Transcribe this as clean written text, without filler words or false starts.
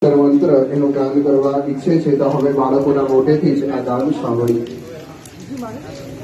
મંત્ર એનું ગાન કરવા ઈચ્છે છે તો હવે બાળકોના મોઢેથી જ આ ગાન સાંભળ્યું।